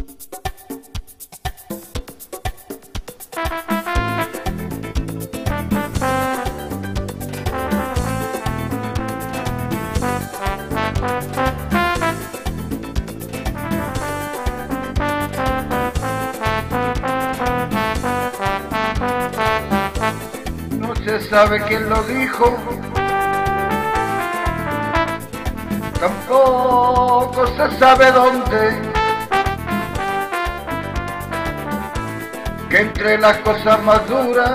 No se sabe quién lo dijo, tampoco se sabe dónde, que entre las cosas más duras,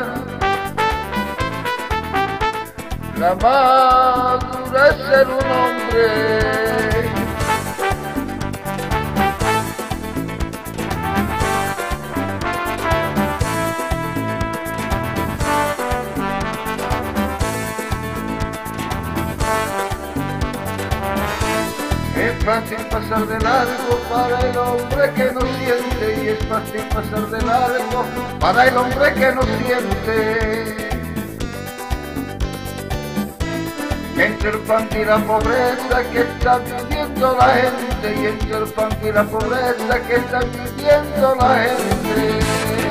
la más dura es ser un hombre. Es fácil pasar de largo para el hombre que no siente, y es fácil pasar de largo para el hombre que no siente. Entre el pan y la pobreza que está viviendo la gente, y entre el pan y la pobreza que está viviendo la gente.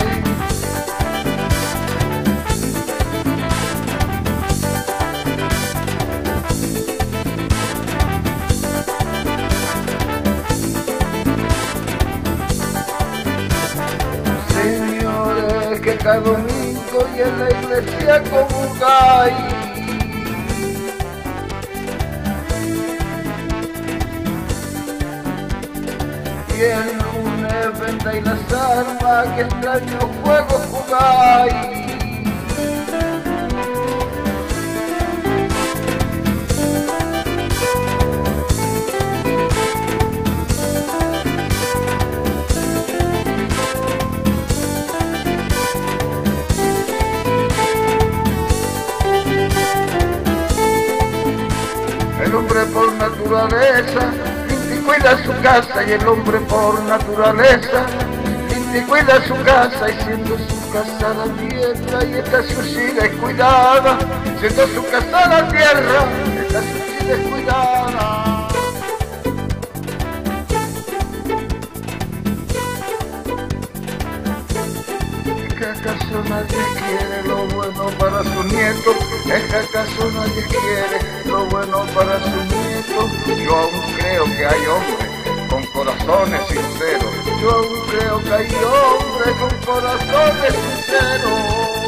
Que cada domingo y en la iglesia comulgáis, y el lunes vendáis las armas que extraño juego jugáis. El hombre por naturaleza limpia y cuida su casa, y el hombre por naturaleza limpia y cuida su casa, y siendo su casa la tierra y esta suicida es cuidada, siendo su casa la tierra, esta suicida es cuidada. ¿Es que acaso nadie quiere lo bueno para su nieto? ¿Es que acaso nadie quiere lo bueno para su nieto? Yo aún creo que hay hombres con corazones sinceros. Yo aún creo que hay hombres con corazones sinceros.